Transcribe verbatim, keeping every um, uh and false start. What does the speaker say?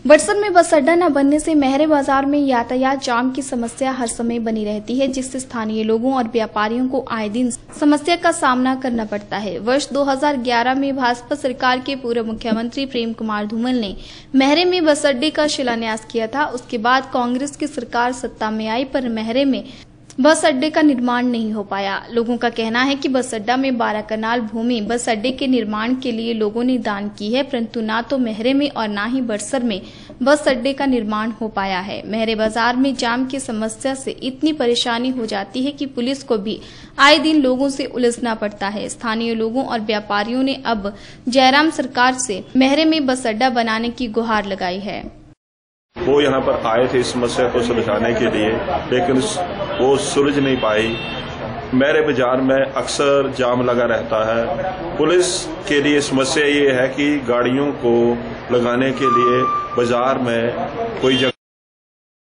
बड़सर में बस अड्डा न बनने से महरे बाजार में यातायात जाम की समस्या हर समय बनी रहती है, जिससे स्थानीय लोगों और व्यापारियों को आए दिन समस्या का सामना करना पड़ता है। वर्ष दो हज़ार ग्यारह में भाजपा सरकार के पूर्व मुख्यमंत्री प्रेम कुमार धूमल ने महरे में बस अड्डे का शिलान्यास किया था। उसके बाद कांग्रेस की सरकार सत्ता में आई, पर महरे में बस अड्डे का निर्माण नहीं हो पाया। लोगों का कहना है कि बस अड्डा में बारह कनाल भूमि बस अड्डे के निर्माण के लिए लोगों ने दान की है, परंतु ना तो महरे में और ना ही बड़सर में बस अड्डे का निर्माण हो पाया है। महरे बाजार में जाम की समस्या से इतनी परेशानी हो जाती है कि पुलिस को भी आए दिन लोगों से उलझना पड़ता है। स्थानीय लोगों और व्यापारियों ने अब जयराम सरकार से महरे में बस अड्डा बनाने की गुहार लगाई है। वो यहाँ पर आए थे इस समस्या को सुलझाने के लिए, लेकिन वो सुलझ नहीं पाई। महरे बाजार में अक्सर जाम लगा रहता है। पुलिस के लिए समस्या ये है कि गाड़ियों को लगाने के लिए बाजार में कोई जगह